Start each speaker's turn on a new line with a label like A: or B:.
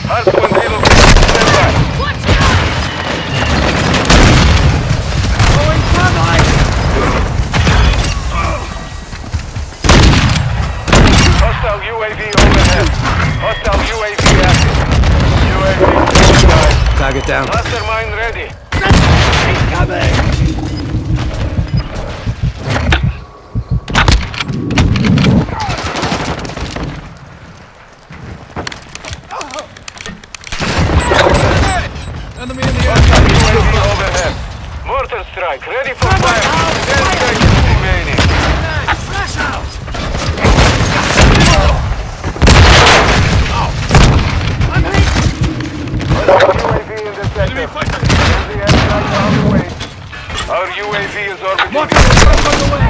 A: Hardpoint relocated. Stand by.
B: Watch out!
C: Going sunlight!
A: Hostile UAV overhead. Hostile UAV active. UAV standby.
D: Target down.
A: Cluster mine ready.
C: Incoming! Enemy in the air!
A: Hostile UAV overhead. Mortar strike. Ready for fire. 10 seconds remaining.
C: Flash out! I'm hit!
A: UAV in the sector.
C: Enemy fighter!
A: Friendly airstrike on the way. Our UAV is orbiting.
C: Mortar strike on the way!